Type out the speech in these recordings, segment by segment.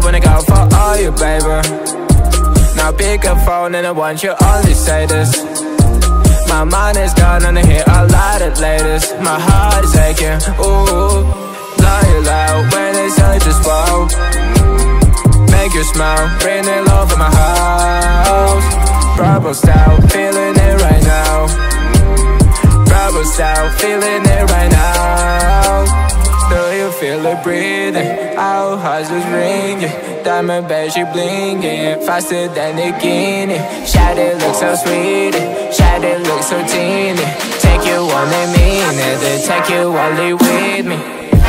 wanna go for all you, baby. Now pick up phone and I want you only say this. My mind is gone and I hear a lot of latest. My heart is aching, ooh. Blow you loud when it's all just wow. Make you smile, bring it love in my house. Bravo style, feeling it right now. Bravo style, feeling it right now. Do you feel it breathing? Our hearts just ringing. Diamond bass, she blinging. Faster than the Guinea. Shawty look so sweet. Shawty look so teeny. Take you on a minute, then take you only with me.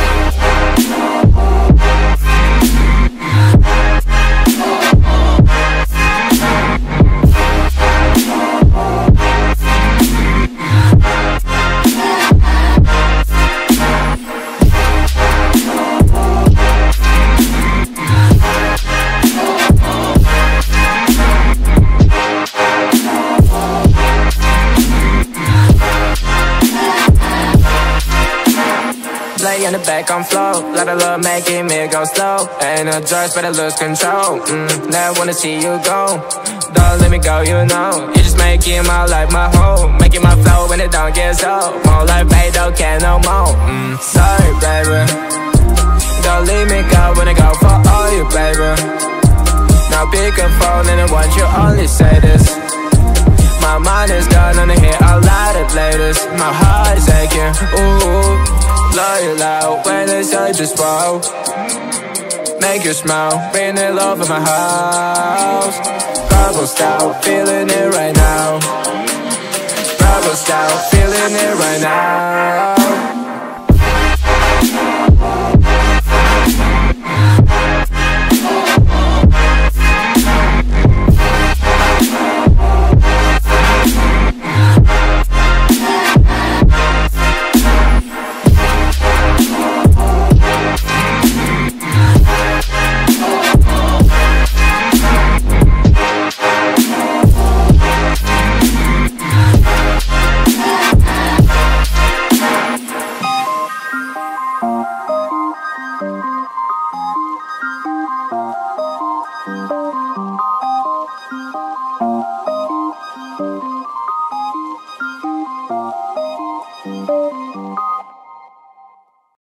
Lay in the back on flow, lot of love making me go slow. Ain't no drugs, but I lose control. Never wanna see you go. Don't let me go, you know. You just making my life my home. Making my flow when it don't get so. More like babe, don't care no more. Sorry, baby. Don't leave me go when I go for all you, baby. Now pick up phone and I want you only say this. My mind is gone and I hear a lot of latest. My heart is aching, ooh. Blow you loud when it's all just wow. Make you smile, bring it love in my house. Bravo style, feeling it right now. Bravo style, feeling it right now.